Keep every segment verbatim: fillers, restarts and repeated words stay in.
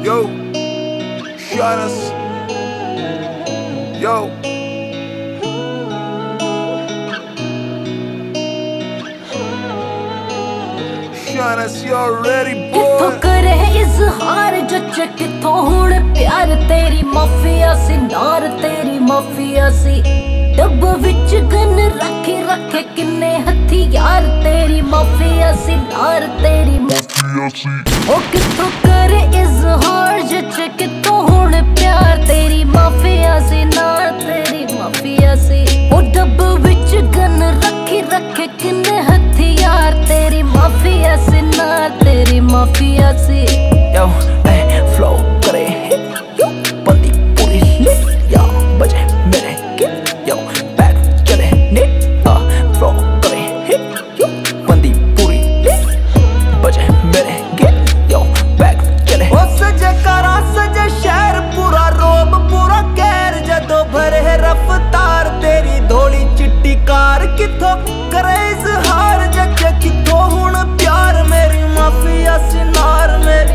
Yo, shot us. Yo. Shot us, you already boy. किथों करे इज़हार जच्चे किथों हुण प्यार तेरी माफिया सी नार तेरी माफिया सी डब विच गन रखे रखे किन्ने हथियार तेरी माफिया सी नार तेरी माफिया सी ओ किथों करे इज़हार जच्चे किथों हुण प्यार तेरी माफिया सी नार तेरी माफिया सी ओ डब विच गन रखे रखे किन्ने हथियार तेरी माफिया सी नार तेरी माफिया सी Yo, ay, flow करे hit yo बंदी पूरी lit yo बजे मेरे किट yo back चले नीट ah flow करे hit yo बंदी पूरी lit बजे मेरे किट yo back चले ओ सजे करा सजे शहर पूरा रोब पूरा कहर जदों भरे रफ्तार तेरी धोली चिट्टी कार किथों करे इज़हार जच्चे किथों हुण प्यार मेरी माफिया सी नार मेरी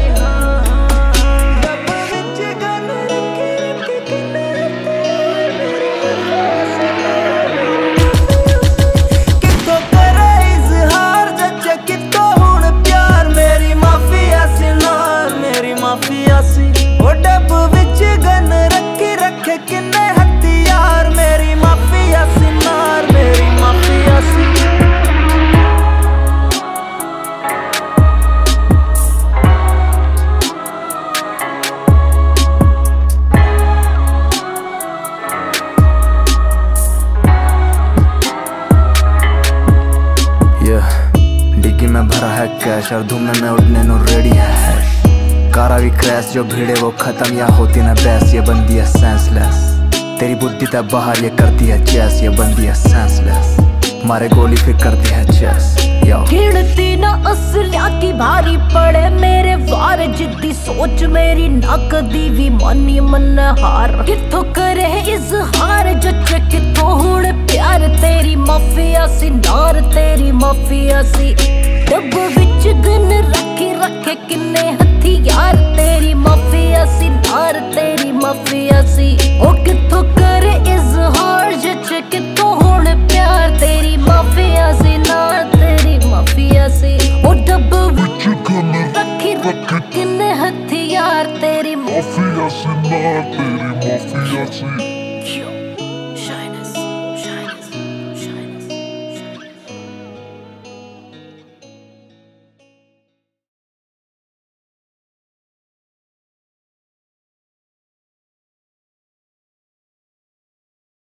डिग्गी में भरा है कैश और धूम में उड़ने नो रेडी है कारा भी क्रैश जो भीड़े वो खत्म या होती ना बहस ये बंदी है सेंसलेस तेरी बुद्धि तब बाहर ये करती है चेस ये बंदी है सेंसलेस मारे गोली फिर करती है चेस गिनती ना असलिया की भारी पड़े मेरे वार जिद्दी सोच मेरी ना कदी भी मानी मन हार किथों करे इज़हार जच्चे किथों हुण प्यार तेरी माफिया सी नार तेरी माफिया सी डब विच गन रखे रखे किन्ने हथियार तेरी माफिया सी नार तेरी माफिया सी ओ किथों